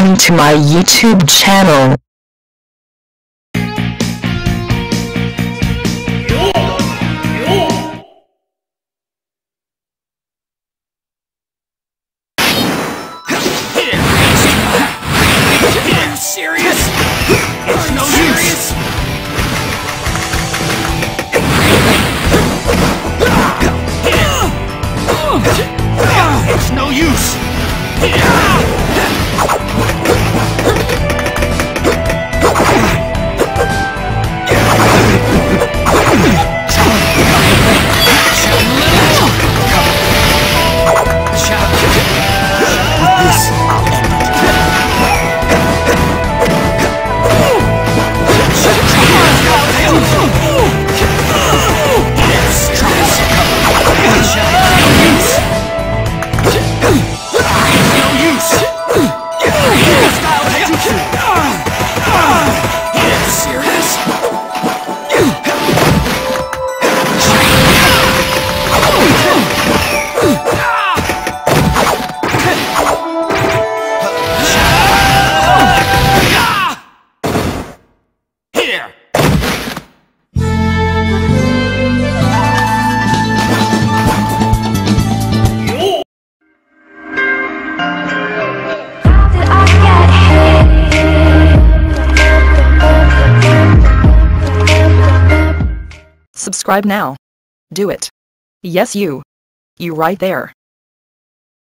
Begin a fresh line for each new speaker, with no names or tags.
Welcome to my YouTube channel.
Are you serious? It's no use. It's no use.
Subscribe now. Do it. Yes, you. You right there.